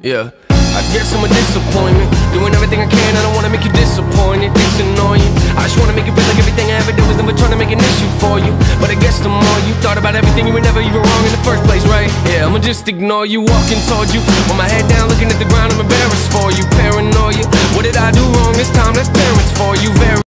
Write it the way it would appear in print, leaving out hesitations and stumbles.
Yeah, I guess I'm a disappointment, doing everything I can, I don't wanna make you disappointed. It's annoying, I just wanna make you feel like everything I ever did was never trying to make an issue for you. But I guess the more you thought about everything, you were never even wrong in the first place, right? Yeah, I'ma just ignore you, walking towards you, with my head down, looking at the ground, I'm embarrassed for you. Paranoia, what did I do wrong this time? That's parents for you. Very